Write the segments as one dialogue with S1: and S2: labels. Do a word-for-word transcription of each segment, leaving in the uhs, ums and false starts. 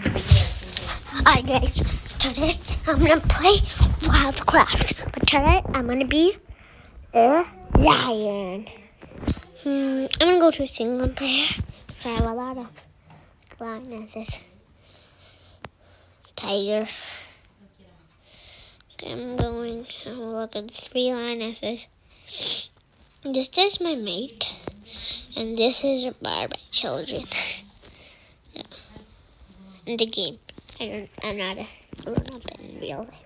S1: Alright guys, today I'm gonna play wildcraft. But today I'm gonna be a lion. Hmm, I'm gonna go to a single player. I have a lot of lionesses. Tiger. Okay, I'm going to look at three lionesses. This is my mate. And this is a bar by children. Yeah. In the game. I don't I'm not a grown up in real life.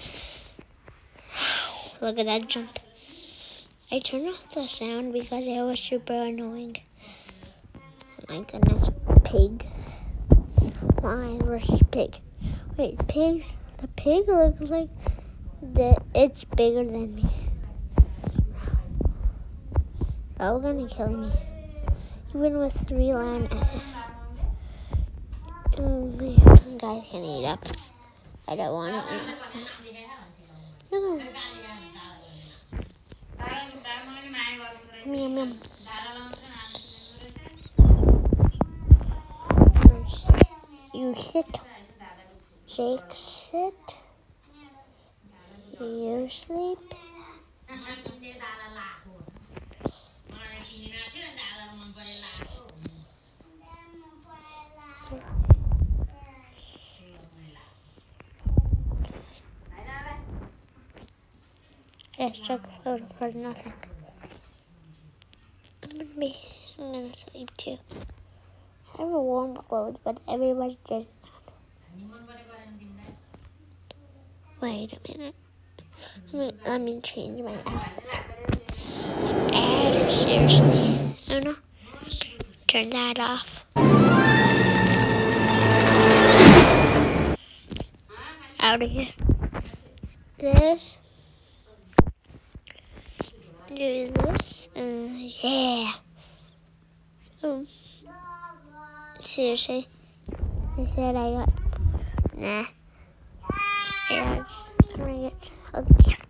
S1: Look at that jump. I turned off the sound because it was super annoying. Oh my goodness. Pig. Lion versus pig. Wait, pigs the pig looks like that it's bigger than me. That's gonna kill me. Even with three lionesses. Mm, guys can eat up. I don't want to eat up. No. Yum, yum. You sit. Jake sit. You sleep. I took a photo for nothing. I'm gonna be, I'm gonna sleep too. I have a warm clothes, but everybody does not. Wait a minute. Let me, let me change my outfit. And seriously, no, no. Turn that off. Out of here. This. Do this. Uh, yeah. Um. Seriously. I said I got. Nah. Yeah. I'm gonna get a gift.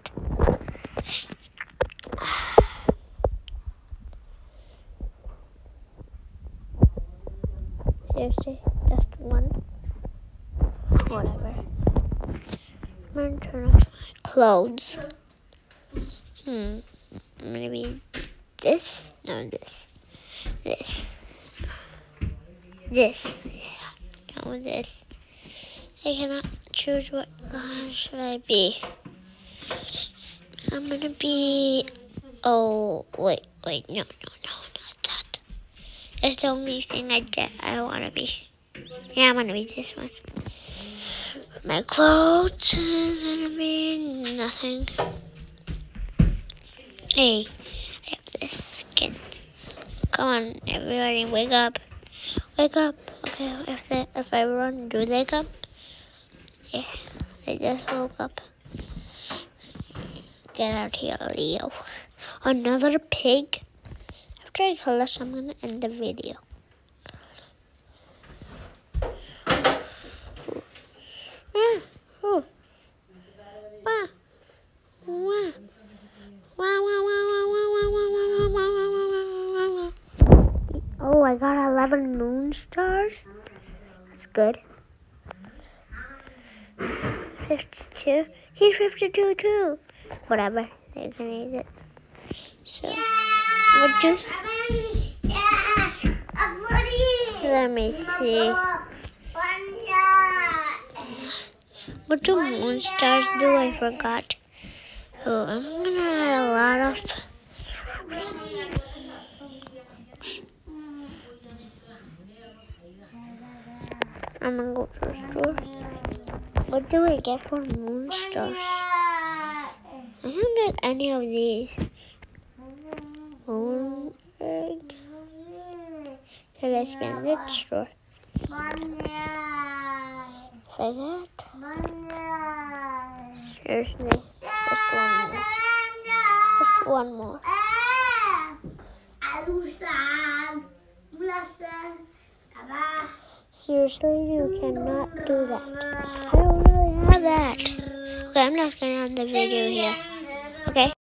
S1: Seriously, just one. Whatever. I'm gonna turn off my clothes. Hmm. I'm gonna be this. No, this. This. This. Yeah. No, this. I cannot choose what one should I be. I'm gonna be. Oh, wait, wait. No, no, no, not that. It's the only thing I did. I want to be. Yeah, I'm gonna be this one. My clothes is gonna be nothing. Hey, I have this skin. Come on, everybody, wake up. Wake up. Okay, if they, if I run, do they come? Yeah, they just woke up. Get out here, Leo. Another pig? After I kill this, I'm gonna end the video. Ah, oh. Wah. Wah. Wah, wah, wah, wah, wah, wah, wah, wah, wah, wah, wah. Oh, I got eleven moon stars. That's good. fifty-two. He's fifty-two too. Whatever. They can eat it. So, what do? Let me see. What do moon stars do? I forgot. Oh, I'm gonna add a lot of. I'm gonna go to the store. What do I get for moon stars? I haven't got any of these. Moon egg. Did I spend it? Sure. Say that. Seriously, just one more. Just one more. Seriously, you cannot do that. I don't really have that. Okay, I'm not gonna end the video here. Okay.